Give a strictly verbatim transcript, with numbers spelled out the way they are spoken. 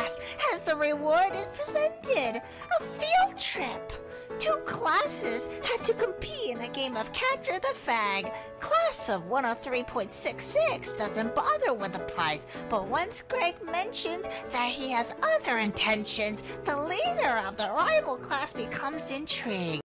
class as the reward is presented. A field trip. Two classes have to compete in a game of Capture the Fag. Class of one oh three point six six doesn't bother with the prize, but once Greg mentions that he has other intentions, the leader of the rival class becomes intrigued.